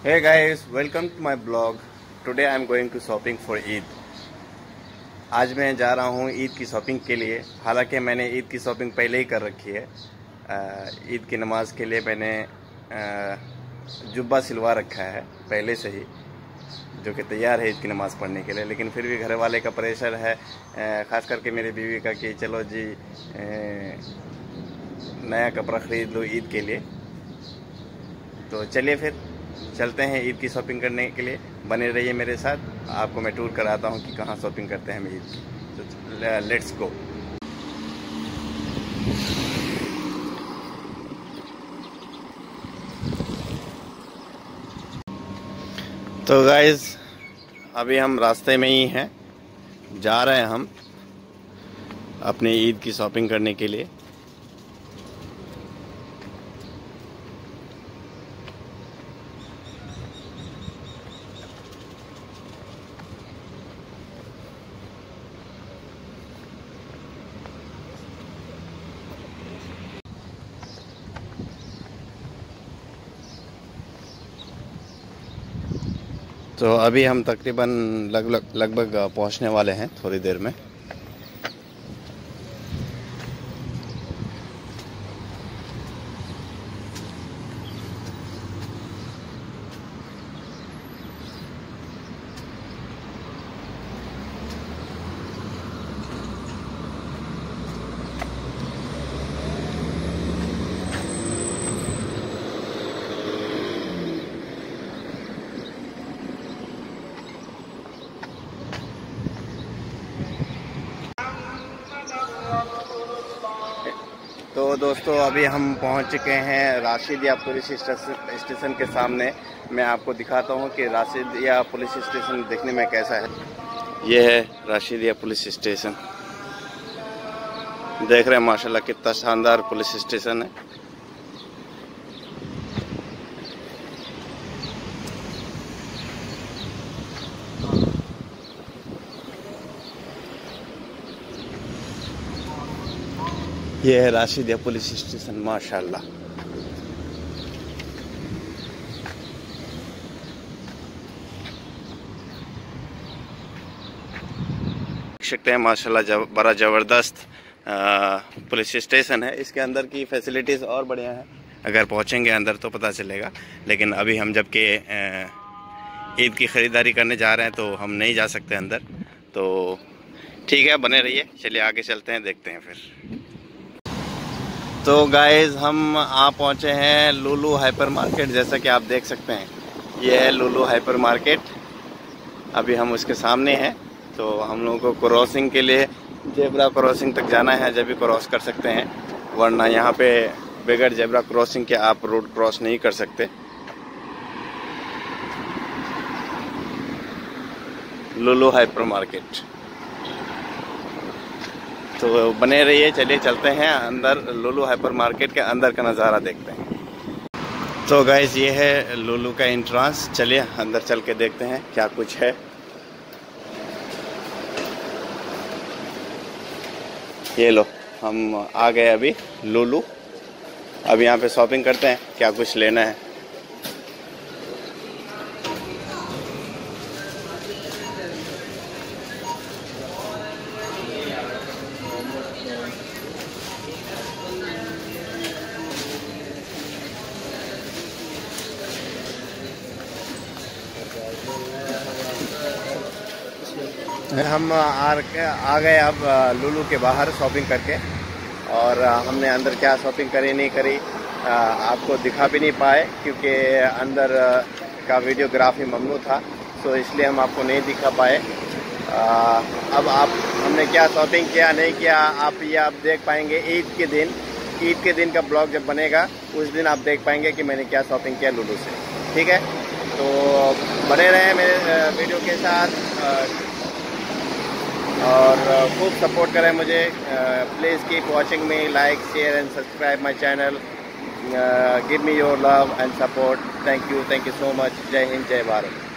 Hey guys, welcome to my blog. Today I am going to shopping for Eid. आज मैं जा रहा हूँ ईद की शॉपिंग के लिए। हालांकि मैंने ईद की शॉपिंग पहले ही कर रखी है। ईद की नमाज़ के लिए मैंने जुब्बा सिलवा रखा है पहले से ही, जो कि तैयार है ईद की नमाज़ पढ़ने के लिए। लेकिन फिर भी घर वाले का प्रेशर है, ख़ास करके मेरी बीवी का, कि चलो जी नया कपड़ा ख़रीद लो ईद के लिए। तो चलिए फिर चलते हैं ईद की शॉपिंग करने के लिए। बने रहिए मेरे साथ, आपको मैं टूर कराता हूँ कि कहाँ शॉपिंग करते हैं हम ईद की। तो लेट्स गो। तो गाइज़ अभी हम रास्ते में ही हैं, जा रहे हैं हम अपनी ईद की शॉपिंग करने के लिए। तो अभी हम तकरीबन लगभग पहुंचने वाले हैं थोड़ी देर में। तो दोस्तों अभी हम पहुंच चुके हैं राशिदिया पुलिस स्टेशन के सामने। मैं आपको दिखाता हूं कि राशिदिया पुलिस स्टेशन देखने में कैसा है। ये है राशिदिया पुलिस स्टेशन, देख रहे हैं माशाल्लाह कितना शानदार पुलिस स्टेशन है। ये है राशिदिया पुलिस स्टेशन माशाल्लाह। देख सकते हैं माशाल्लाह बड़ा ज़बरदस्त पुलिस स्टेशन है। इसके अंदर की फैसिलिटीज़ और बढ़िया हैं, अगर पहुंचेंगे अंदर तो पता चलेगा। लेकिन अभी हम जबकि ईद की ख़रीदारी करने जा रहे हैं तो हम नहीं जा सकते अंदर। तो ठीक है, बने रहिए। चलिए आगे चलते हैं, देखते हैं फिर। तो गाइज़ हम आ पहुँचे हैं लुलु हाइपर मार्केट। जैसा कि आप देख सकते हैं, ये है लुलु हाइपर मार्केट। अभी हम उसके सामने हैं। तो हम लोगों को क्रॉसिंग के लिए जेब्रा क्रॉसिंग तक जाना है, जब भी क्रॉस कर सकते हैं, वरना यहाँ पे बगैर जेब्रा क्रॉसिंग के आप रोड क्रॉस नहीं कर सकते। Lulu hypermarket. तो बने रहिए, चलिए चलते हैं अंदर। लुलु हाइपर मार्केट के अंदर का नज़ारा देखते हैं। तो गाइस ये है लुलु का एंट्रेंस। चलिए अंदर चल के देखते हैं क्या कुछ है। ये लो, हम आ गए अभी लुलु। अब यहाँ पे शॉपिंग करते हैं, क्या कुछ लेना है। हम आ गए अब लुलु के बाहर शॉपिंग करके। और हमने अंदर क्या शॉपिंग करी नहीं करी आपको दिखा भी नहीं पाए, क्योंकि अंदर का वीडियोग्राफी ममनू था। तो इसलिए हम आपको नहीं दिखा पाए। अब हमने क्या शॉपिंग किया नहीं किया आप देख पाएंगे ईद के दिन का ब्लॉग जब बनेगा, उस दिन आप देख पाएंगे कि मैंने क्या शॉपिंग किया लुलु से। ठीक है, तो बने रहें मेरे वीडियो के साथ और खूब सपोर्ट करें मुझे। Please keep watching me, like share and subscribe my channel. Give me your love and support. Thank you so much. जय हिंद, जय भारत।